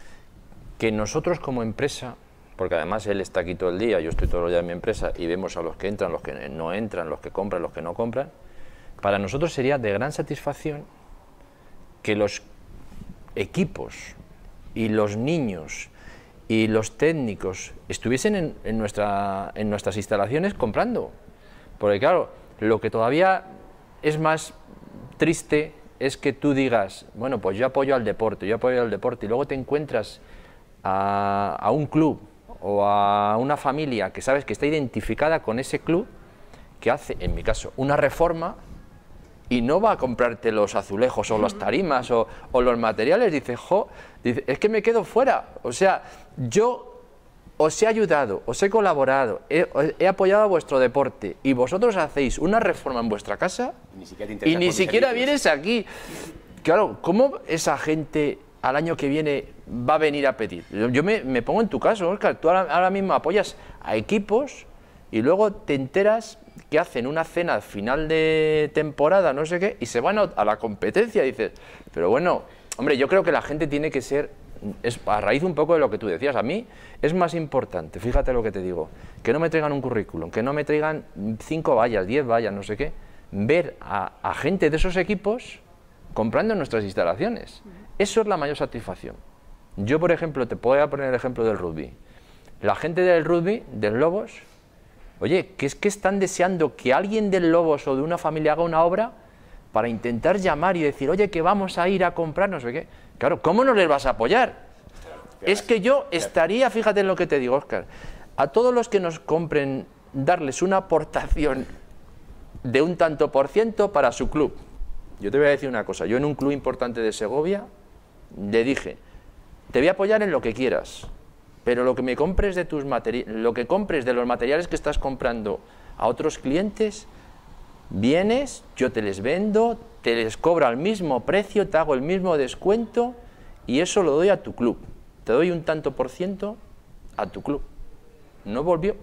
que nosotros como empresa, porque además él está aquí todo el día, yo estoy todo el día en mi empresa y vemos a los que entran, los que no entran, los que compran, los que no compran, para nosotros sería de gran satisfacción que los equipos y los niños y los técnicos estuviesen en, en, nuestra, en nuestras instalaciones comprando. Porque claro, lo que todavía es más triste es que tú digas, bueno, pues yo apoyo al deporte, yo apoyo al deporte, y luego te encuentras a, a un club o a una familia que sabes que está identificada con ese club, que hace, en mi caso, una reforma, y no va a comprarte los azulejos o las tarimas o, o los materiales, dice, jo, dice, es que me quedo fuera. O sea, yo os he ayudado, os he colaborado, he, he apoyado a vuestro deporte y vosotros hacéis una reforma en vuestra casa y ni siquiera, y ni siquiera vienes aquí. Claro, ¿cómo esa gente al año que viene va a venir a pedir? Yo, yo me, me pongo en tu caso, Óscar, tú ahora, ahora mismo apoyas a equipos y luego te enteras que hacen una cena al final de temporada, no sé qué, y se van a, a la competencia, y dices, pero bueno, hombre, yo creo que la gente tiene que ser, es, a raíz un poco de lo que tú decías, a mí es más importante, fíjate lo que te digo, que no me traigan un currículum, que no me traigan cinco vallas, diez vallas, no sé qué, ver a, a gente de esos equipos comprando en nuestras instalaciones. Eso es la mayor satisfacción. Yo, por ejemplo, te voy a poner el ejemplo del rugby. La gente del rugby, del Lobos, oye, que es que están deseando que alguien del Lobos o de una familia haga una obra para intentar llamar y decir, oye, que vamos a ir a comprar, no sé qué. Claro, ¿cómo no les vas a apoyar? Es que yo estaría, fíjate en lo que te digo, Óscar, a todos los que nos compren, darles una aportación de un tanto por ciento para su club. Yo te voy a decir una cosa, yo en un club importante de Segovia le dije, te voy a apoyar en lo que quieras, pero lo que me compres de tus materi- lo que compres de los materiales que estás comprando a otros clientes, vienes, yo te les vendo, te les cobro al mismo precio, te hago el mismo descuento y eso lo doy a tu club. Te doy un tanto por ciento a tu club. No volvió.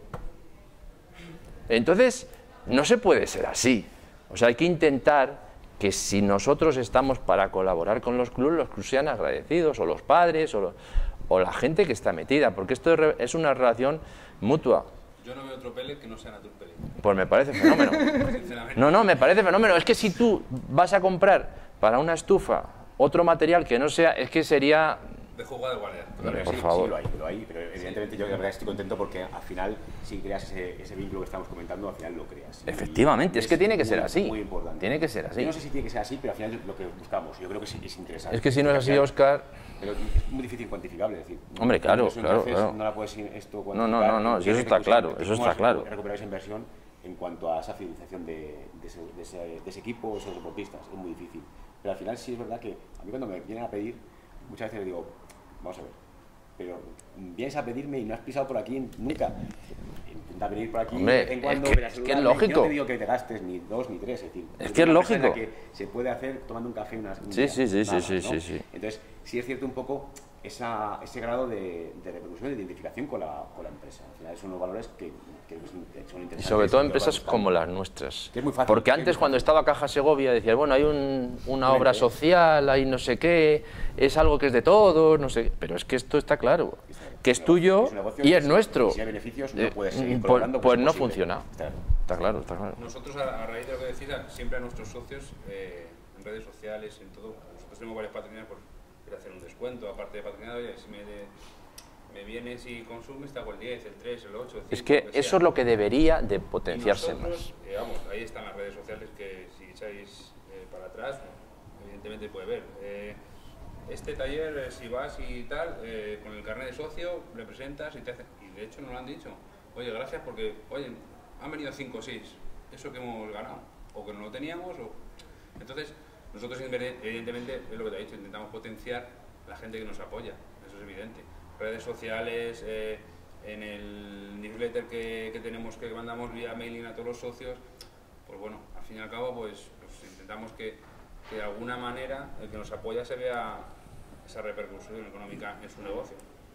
Entonces, no se puede ser así. O sea, hay que intentar que si nosotros estamos para colaborar con los clubes, los clubes sean agradecidos, o los padres, o, lo, o la gente que está metida, porque esto es, es una relación mutua. Yo no veo otro Pele que no sea Naturpele. Pues me parece fenómeno. No, no, me parece fenómeno. Es que si tú vas a comprar para una estufa otro material que no sea, es que sería... De jugar de guardia. Pero, por sí, favor. Sí, lo hay, lo hay, pero evidentemente yo de verdad estoy contento porque al final, si creas ese, ese vínculo que estamos comentando, al final lo creas. Efectivamente, es, es que tiene que muy, ser así. Muy importante. Tiene que ser así. Yo no sé si tiene que ser así, pero al final es lo que buscamos. Yo creo que es, es interesante. Es que si no es así, Óscar... Pero es muy difícil cuantificable, es decir. Hombre, claro, claro, veces, claro. No la puedes esto No, no, no, no, si eso está claro, eso está claro. Recuperar esa inversión en cuanto a esa fidelización de, de, ese, de, ese, de ese equipo, esos deportistas, es muy difícil. Pero al final sí es verdad que a mí cuando me vienen a pedir, muchas veces le digo, vamos a ver, pero vienes a pedirme y no has pisado por aquí nunca. Intenta venir por aquí Hombre, de vez en cuando, es que, es que es lógico. Yo no te digo que te gastes ni dos ni tres, es decir, es que es lógico. Que se puede hacer tomando un café unas un sí, día, sí, sí, nada, sí, ¿no? sí, sí. Entonces, sí es cierto un poco esa, ese grado de, de repercusión y de identificación con la, con la empresa. Al final son unos valores que, que son interesantes. Y sobre todo empresas como las nuestras. Es muy fácil, porque antes cuando estaba Caja Segovia decías, bueno, hay un, una obra social, hay no sé qué, es algo que es de todos, no sé, pero es que esto está claro, que es tuyo y es nuestro. Si hay beneficios no puedes seguir pues, pues, pues no funciona. Está claro, está claro. Nosotros, a, a raíz de lo que decís, siempre a nuestros socios, eh, en redes sociales, en todo, nosotros tenemos varias patrocinias por hacer un descuento, aparte de patrocinador, y si me, de, me vienes y consumes, te hago el diez, el tres, el ocho, el cinco, es que, que eso es lo que debería de potenciarse nosotros, más. Eh, vamos, ahí están las redes sociales que si echáis eh, para atrás, evidentemente puede ver. Eh, este taller, eh, si vas y tal, eh, con el carnet de socio, le presentas y te hacen, y de hecho nos lo han dicho, oye, gracias porque, oye, han venido cinco o seis, eso que hemos ganado, o que no lo teníamos, o... Entonces, nosotros evidentemente, es lo que te he dicho, intentamos potenciar la gente que nos apoya, eso es evidente. Redes sociales, eh, en el newsletter que, que tenemos, que mandamos vía mailing a todos los socios, pues bueno, al fin y al cabo, pues, pues intentamos que, que de alguna manera el que nos apoya se vea esa repercusión económica en su negocio.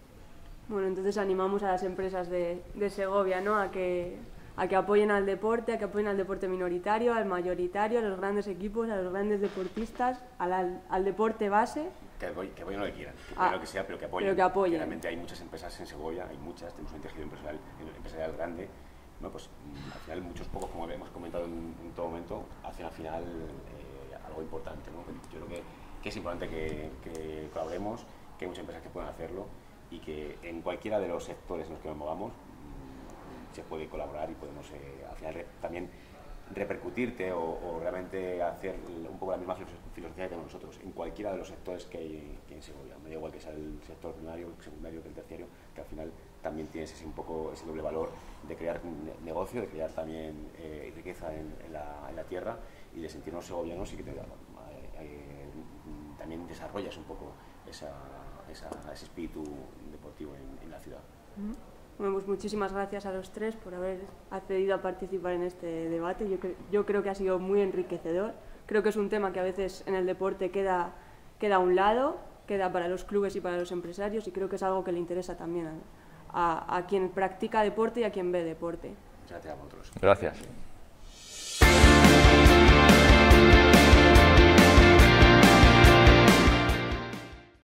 Bueno, entonces animamos a las empresas de, de Segovia, ¿no?, a que, a que apoyen al deporte, a que apoyen al deporte minoritario, al mayoritario, a los grandes equipos, a los grandes deportistas, al, al, al deporte base. Que, que apoyen lo que quieran, que ah, lo que sea, pero que apoyen. Pero que apoyen. Realmente hay muchas empresas en Segovia, hay muchas, tenemos un tejido empresarial, empresarial grande. Bueno, pues al final muchos pocos, como hemos comentado en, en todo momento, hacen al final eh, algo importante, ¿no? Yo creo que, que es importante que, que colaboremos, que hay muchas empresas que puedan hacerlo y que en cualquiera de los sectores en los que nos movamos se puede colaborar y podemos eh, al final re, también repercutirte o, o realmente hacer un poco la misma filosofía que tenemos nosotros en cualquiera de los sectores que hay, que hay en Segovia. Me da igual que sea el sector primario, el secundario, que el terciario, que al final también tienes ese, un poco ese doble valor de crear negocio, de crear también eh, riqueza en, en, la, en la tierra y de sentirnos segovianos y que te, eh, eh, también desarrollas un poco esa, esa, ese espíritu deportivo en, en la ciudad. Bueno, pues muchísimas gracias a los tres por haber accedido a participar en este debate. Yo, cre yo creo que ha sido muy enriquecedor. Creo que es un tema que a veces en el deporte queda, queda a un lado, queda para los clubes y para los empresarios, y creo que es algo que le interesa también a, a, a quien practica deporte y a quien ve deporte. Gracias a vosotros. Gracias.